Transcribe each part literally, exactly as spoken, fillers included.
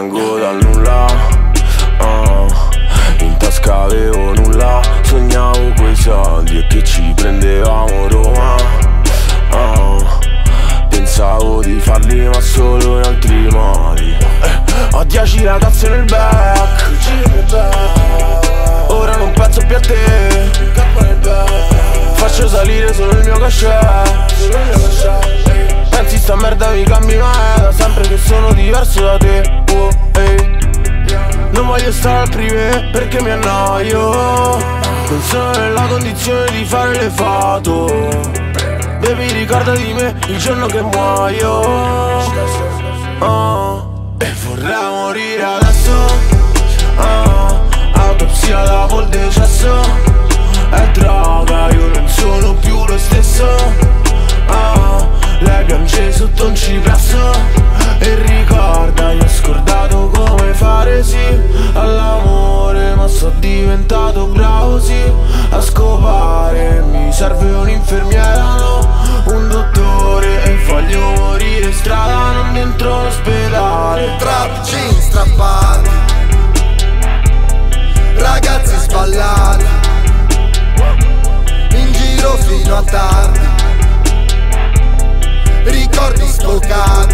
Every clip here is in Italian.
vengo dal nulla, uh, in tasca avevo nulla, sognavo quei soldi e che ci prendevamo Roma, uh, pensavo di farli ma solo in altri modi, eh, ho dieci ragazze nel back, ora non penso più a te, faccio salire solo il mio cachet. Pensi sta merda mi cambi ma è da sempre che sono diverso da te, oh, hey. Non voglio stare al privé perché mi annoio, non sono nella condizione di fare le foto. Baby ricorda di me il giorno che muoio, oh. E vorrei morire adesso, oh. Autopsia dopo il decesso, è droga, io non sono più lo stesso, oh. Lei piange sotto un cipresso e ricorda, io ho scordato come fare sì all'amore, ma sono diventato bravo sì a scopare. Mi serve un'infermiera, no, un dottore, e voglio morire in strada, non dentro l'ospedale. Trap jeans strappati, ragazzi sballati, in giro fino a tardi, ricordi sfocati.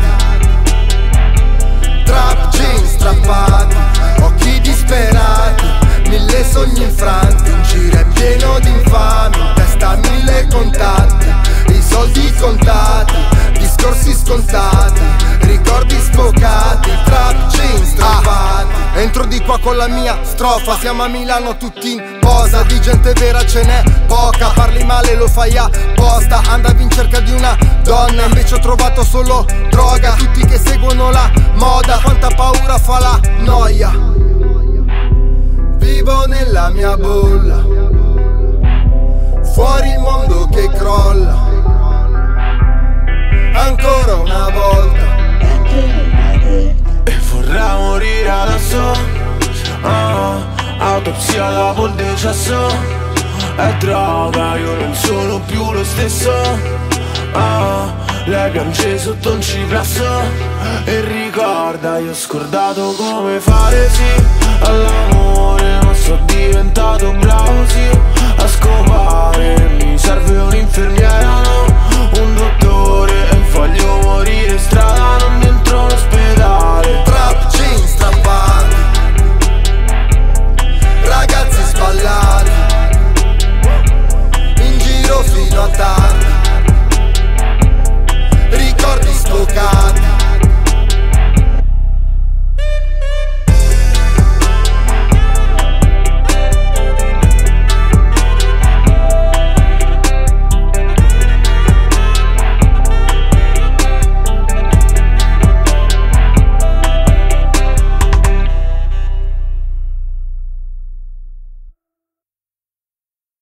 Trap jeans strappati, occhi disperati, mille sogni infranti, un giro è pieno di infami, in testa mille contatti, i soldi contati, discorsi scontati, ricordi sfocati. Trap jeans strappati, ah, entro di qua con la mia strofa, siamo a Milano tutti in posa, di gente vera ce n'è poca, parli male lo fai apposta, andavi in cerca di una donna, invece ho trovato solo droga, tutti che seguono la moda, quanta paura fa la noia. Vivo nella mia bolla, fuori il mondo che crolla, ancora una volta. E vorrei morire adesso, uh, autopsia dopo il decesso, è droga, io non sono più lo stesso, uh, lei piange sotto un cipresso e ricorda, io ho scordato come fare sì all'amore, ma sono diventato bravo sì a scopare. Mi serve un'infermiera, no, un dottore, e voglio morire in strada, non dentro l'ospedale.